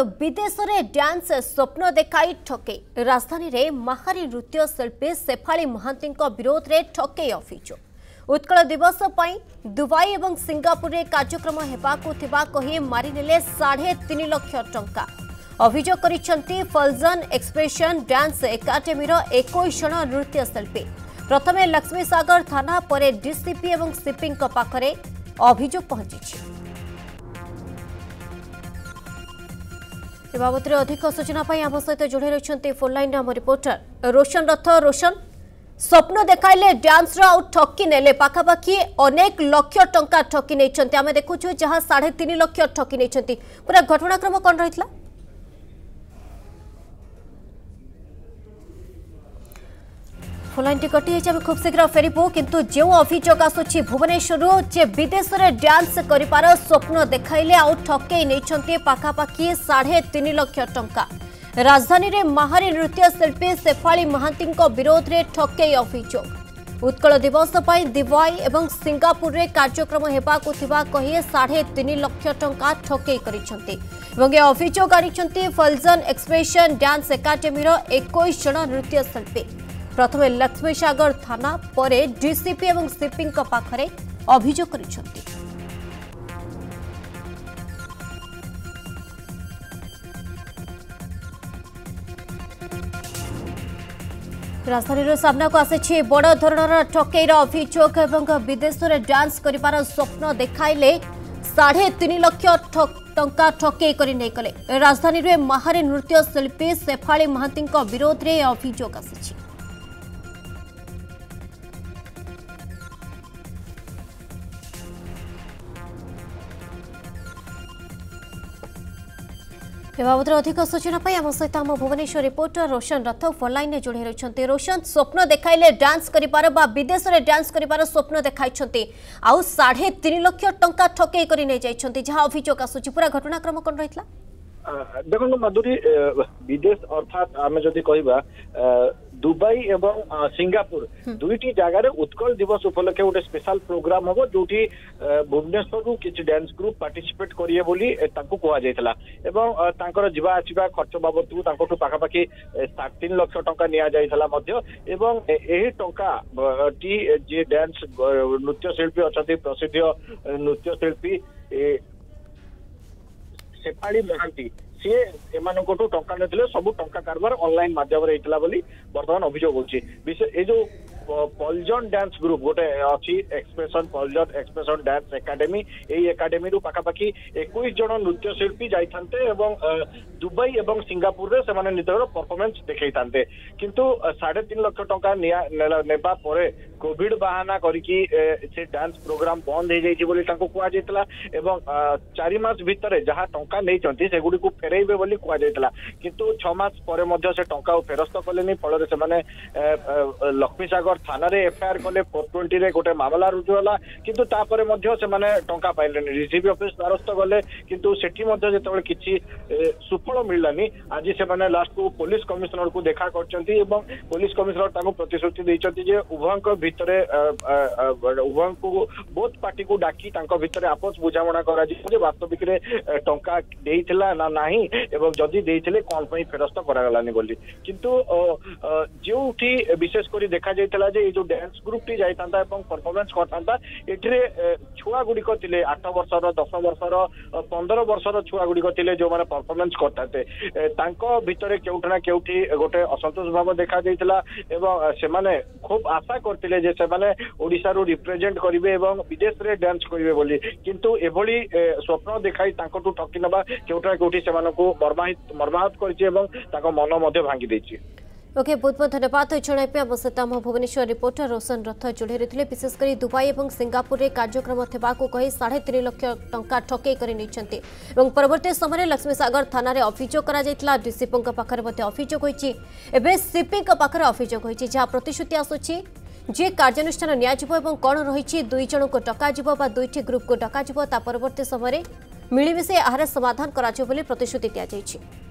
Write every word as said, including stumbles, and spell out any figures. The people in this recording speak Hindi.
विदेश में डांस स्वप्न देखाई ठके राजधानी रे महारी नृत्य शिल्पी शेफाली महांती विरोध में ठके अभियोग उत्कल दिवस पर दुबई और सिंगापुर में कार्यक्रम होगा मारिने साढ़े तीन लाख टंका अभियोग कर फल्जन एक्सप्रेशन डांस एकाडेमी इक्कीस जन नृत्य शिल्पी प्रथमे लक्ष्मी सागर थाना पर डीसीपी और सीपी पाखरे अभियोग पहुंची। बाबद अधिक सूचना आम सहित जोड़ी रही फोनलाइन आम रिपोर्टर रोशन रथ। रोशन, स्वप्न देखाइले डांस ठकी नेले पाखापाखि अनेक लक्ष टंका ठकी नहीं आम देखु जहाँ साढ़े तीन लक्ष ठकी नहीं पूरा घटनाक्रम कौन रही? फोनलाइन टी कटि आम खूब शीघ्र फेरबू किंतु जो अभियोग आसुची भुवनेश्वर जे विदेश में डांस करिपार स्वप्न देखाइले आउ ठकई नहीं पाखापाखि साढ़े तीन लाख टंका राजधानी रे महारी नृत्य शिल्पी शेफाली महांती विरोध में ठकई अभियोग उत्कल दिवस पर दुबई और सिंगापुर में कार्यक्रम होगा कही साढ़े तीन लाख टंका ठकई कर अभियोग आनी फल्जन एक्सप्रेशन डांस एकाडेमी इक्कीस जन नृत्य शिल्पी प्रथमे लक्ष्मी सागर थाना पर डीसीपी और सीपी पाखरे अभियोग कर राजधानी सामना को आसी बड़ धरणर ठकईर अभियोग और विदेश में डांस करिपार स्वप्न देखाइले साढ़े तीन लाख टंका ठकई कर नहीं कले राजधानी में महारी नृत्य शिल्पी शेफाली महांती विरोध में अभियोग आसी। बाबद अधिक सूचना आम सहित आम भुवनेश्वर रिपोर्टर रोशन रथ फोनलाइन जोड़ी रही। रोशन, स्वप्न देखाइले डांस करिपार बा विदेश में डांस करिपार स्वप्न देखाई आउ साढ़े तीन लाख टंका ठकई कर नहीं जाइछन्ती जहाँ अभियोग आसुची पूरा घटनाक्रम कौन रही? देखो माधुरी, विदेश अर्थात आम जदि कहबा दुबई एवं सिंगापुर दुईटी जगार उत्कल दिवस उपलक्षे गोटे स्पेशल प्रोग्राम हम जो भुवनेश्वर रु किसी डांस ग्रुप पार्टिसिपेट करिए बोली तांको कहा जायतला एवं तांकर जीवा आसीबा खर्च बाबद तांको पाखापाखि साढ़े तीन लाख टंका निया जायतला मध्य एवं एही टंका टी जे डांस नृत्य शिल्पी अछंती प्रसिद्ध नृत्य शिल्पी शेफाली महांती सी एमानकु टंका नथिले सबु टंका कारबार ऑनलाइन माध्यम रे हितला बोली वर्तमान अभियोग होची विशेष ए जो पल्जन डांस ग्रुप गोटे अच्छी एक्सप्रेशन पल्जन एक्सप्रेशन डांस एकाडेमी यही एकाडेमी रु पाखापाखि इक्कीस जन नृत्य शिल्पी जाइथान्ते एवं दुबई एवं सिंगापुर रे से निजर परफॉर्मेंस देखै थान्ते किंतु साढ़े तीन लाख टंका नेबा परे कोविड बहाना करके से डांस प्रोग्राम बंद हो जाइए बोली तांको कुआ जायतला एवं चारि मास भितर जहाँ टंका नहीं चंती से गुडी को फेरेइबे बोली कुआ जायतला किंतु छह मास परे मध्य से टंका फेरस्त कलेनी फल से माने लक्ष्मी सागर थाना रे एफआईआर कले फोर ट्वेंटी रे गोटे मामला रुजु होला किंतु तापरे मध्य से माने टंका पाइलेनी डीसीपी ऑफिस द्वारस्थ गले किंतु सेठी मध्य जेतबेले किछि सुफल मिललानी आज से माने लास्ट को पुलिस कमिश्नर को देखा करचंती एवं पुलिस कमिश्नर ताको प्रतिश्रुति दैचंती जे उभयंक भितरे उभयंक को बोथ पार्टी को डाकी तांको भितरे आपस बुझामणा करा जे वास्तविक रे टंका देइथिला ना नाही एवं जदी देइथिले कोन पई फेरस्त करा गलानी बोली किंतु जोठी विशेष करी देखा जायतला जे जो डांस ग्रुप टी जाइतांता एवं परफॉर्मेंस करतांता एठरे छुआ गुडी को तिले आठ वर्षर दस वर्षर पंद्रह वर्षर छुआ गुडी को तिले जो माने परफॉर्मेंस करताते तांको भितरे केउठना केउठी गोटे असंतोष भाव देखा जायतला एवं से माने खूब आशा करतिले जे से माने ओडिसा रो रिप्रेजेंट करिवे एवं विदेश रे डांस करिवे बोली किंतु एभली स्वप्न देखाई तांको ठकी नबा केउठना केउठी से मानको मर्माहित मर्माहत करछि एवं ताको मन मध्ये भांगी दैछि। ओके, बहुत बहुत धन्यवाद जन आम सहित आम भुवनेश्वर रिपोर्टर रोशन रथ जोड़ी रही विशेषकर दुबई और सिंगापुर में कार्यक्रम होगा कही साढ़े तीन लाख टंका ठकई कर परवर्त समय लक्ष्मी सागर थाना अभियोग कर डीसीपी पाखे अभियोग होती सीपी पाखे अभियोग होती जहाँ प्रतिश्रुति आसूची जे कार्यानुष्ठान नियाजिबो कौन रही दुई जन को डकाजिबो बा दुईटी ग्रुप को डकाजिबो ता परवर्त समय मिलमिशे यार समाधान करा प्रतिश्रुति दि जाइछि।